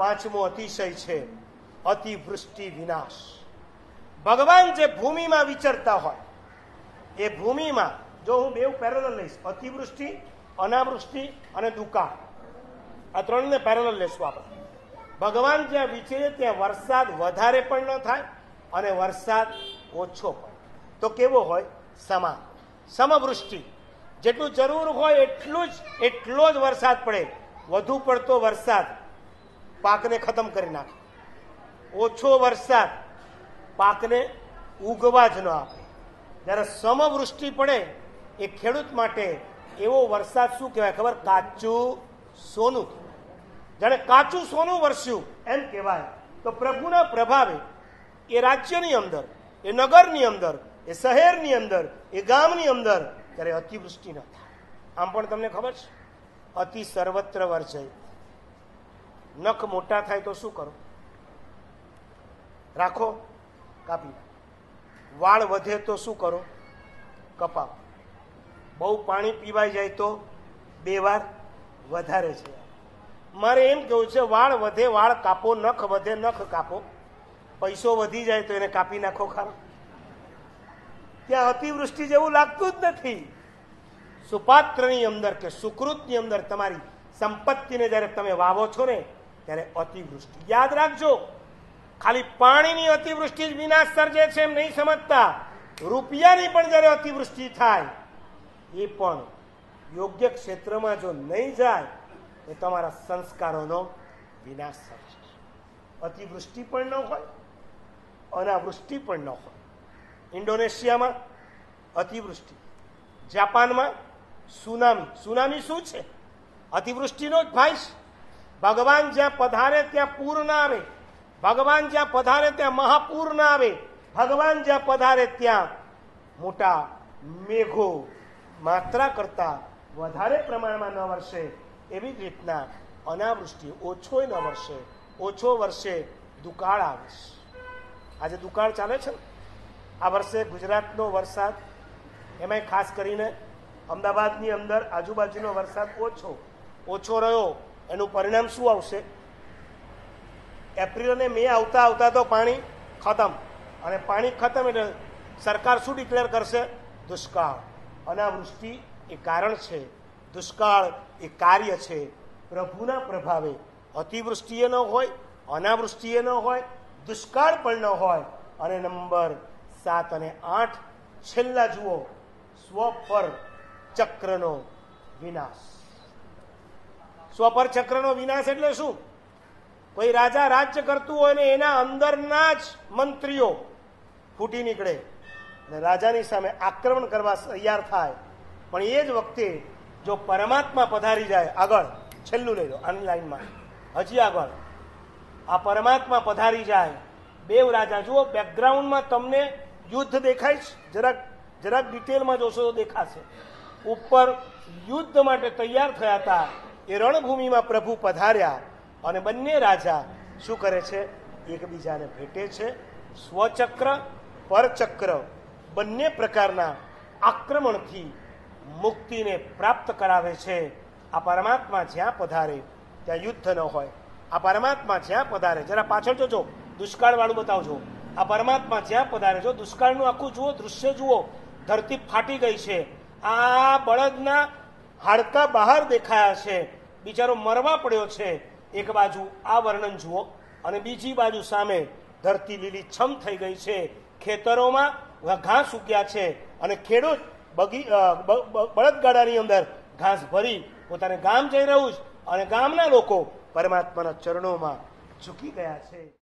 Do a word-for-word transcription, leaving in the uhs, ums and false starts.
પાંચમો અતિશય છે અતિવૃષ્ટિ વિનાશ. ભગવાન જે ભૂમિમાં વિચરતા હોય એ ભૂમિમાં જો હું બે પેરેલલ લઈશ, અતિવૃષ્ટિ, અનાવૃષ્ટિ અને દુકાળ, આ ત્રણને પેરેલલ લેશું આપણે. ભગવાન જ્યાં વિચરે ત્યાં વરસાદ વધારે પણ ન થાય અને વરસાદ ઓછો પણ. તો કેવો હોય? સમાન, સમવૃષ્ટિ. જેટલું જરૂર હોય એટલું જ એટલો જ વરસાદ પડે. વધુ પડતો વરસાદ પાકને ખતમ કરી નાખે, ઓછો વરસાદ પાકને ઉગવા જ ન આપે. જ્યારે સમવૃષ્ટિ પડે એ ખેડૂત માટે એવો વરસાદ શું કહેવાય ખબર? કાચું સોનું. જાણે કાચું સોનું વરસ્યું એમ કહેવાય. તો પ્રભુના પ્રભાવે એ રાજ્યની અંદર, એ નગરની અંદર, એ શહેરની અંદર, એ ગામની અંદર ત્યારે અતિવૃષ્ટિ ન થાય. આમ પણ તમને ખબર છે, અતિ સર્વત્ર વર્જય. નખ મોટા થાય તો શું કરો? રાખો, કાપી. વાળ વધે તો શું કરો? કપાવ. બહુ પાણી પીવાઈ જાય તો બે વાર વધારે છે. મારે એમ કેવું છે, વાળ વધે વાળ કાપો, નખ વધે નખ કાપો. પૈસો વધી જાય તો એને કાપી નાખો ખરા. ત્યાં અતિવૃષ્ટિ જેવું લાગતું જ નથી. સુપાત્રની અંદર કે સુકૃતની અંદર તમારી સંપત્તિને જયારે તમે વાવો છો ને ત્યારે અતિવૃષ્ટિ. યાદ રાખજો, ખાલી પાણીની અતિવૃષ્ટિ જ વિનાશ સર્જે છે એમ નહીં સમજતા. રૂપિયાની પણ જયારે અતિવૃષ્ટિ થાય એ પણ યોગ્ય ક્ષેત્રમાં જો નહીં જાય એ તમારા સંસ્કારોનો વિનાશ સર્જે. અતિવૃષ્ટિ પણ ન હોય, અનાવૃષ્ટિ પણ ન હોય. ઇન્ડોનેશિયામાં અતિવૃષ્ટિ, જાપાનમાં સુનામી. સુનામી શું છે? અતિવૃષ્ટિનો જ ભાઈ છે. ભગવાન જ્યાં પધારે ત્યાં પૂર ના આવે, ભગવાન જ્યાં પધારે ત્યાં મહાપૂર ના આવે, ભગવાન જ્યાં પધારે ત્યાં મોટા મેઘો માત્રા કરતા વધારે પ્રમાણમાં ન વરસે. એવી જ રીતના અનાવૃષ્ટિ ઓછો ન વરસે, ઓછો વર્ષે દુકાળ આવે છે. આજે દુકાળ ચાલે છે ને. આ વર્ષે ગુજરાતનો વરસાદ, એમાંય ખાસ કરીને અમદાવાદની અંદર આજુબાજુનો વરસાદ ઓછો ઓછો રહ્યો. એનું પરિણામ શું આવશે? એપ્રિલ અને મે આવતા આવતા તો પાણી ખતમ, અને પાણી ખતમ એટલે સરકાર શું ડિક્લેર કરશે? દુષ્કાળ. અનાવૃષ્ટિ એ કારણ છે, દુષ્કાળ એ કાર્ય છે. પ્રભુના પ્રભાવે અતિવૃષ્ટિએ ન હોય, અનાવૃષ્ટિએ ન હોય, દુષ્કાળ પણ ન હોય. અને નંબર સાત અને આઠ છેલ્લા જુઓ, સ્વપર ચક્રનો વિનાશ. સ્વપર ચક્રનો વિનાશ એટલે શું? કોઈ રાજા રાજ્ય કરતું હોય ને એના અંદરના જ મંત્રીઓ ફૂટી નીકળે અને રાજાની સામે આક્રમણ કરવા તૈયાર થાય. પણ એ જ વખતે જો પરમાત્મા પધારી જાય, આગળ છેલ્લું લઈ લો આની લાઈનમાં, હજી આગળ આ પરમાત્મા પધારી જાય. બેવ રાજા જુઓ, બેકગ્રાઉન્ડમાં તમને યુદ્ધ દેખાય છે, જરાક જરાક ડિટેલમાં જોશો તો દેખાશે. ઉપર યુદ્ધ માટે તૈયાર થયા હતા એ રણભૂમિમાં પ્રભુ પધાર્યા અને બંને રાજા શું કરે છે? એકબીજાને ભેટે છે. સ્વચક્ર, પરચક્ર બંને પ્રકારના આક્રમણથી મુક્તિને પ્રાપ્ત કરાવે છે. આ પરમાત્મા જ્યાં પધારે ત્યાં યુદ્ધ ન હોય. આ પરમાત્મા જ્યાં પધારે, જરા પાછળ જોજો, દુષ્કાળ વાળું બતાવજો. આ પરમાત્મા જ્યાં પધારે, જો દુષ્કાળનું આખું જુઓ, દૃશ્ય જુઓ, ધરતી ફાટી ગઈ છે. આ બળદના હાડકા બહાર દેખાયા છે, બિચારો મરવા પડ્યો છે. એક બાજુ આ વર્ણન જુઓ અને બીજી બાજુ સામે ધરતી લીલી છમ થઈ ગઈ છે. ખેતરોમાં ઘાસ ઉગ્યા છે અને ખેડૂત બગી બળદગાડાની અંદર ઘાસ ભરી પોતાને ગામ જઈ રહ્યું છે અને ગામના લોકો પરમાત્માના ચરણોમાં ઝૂકી ગયા છે.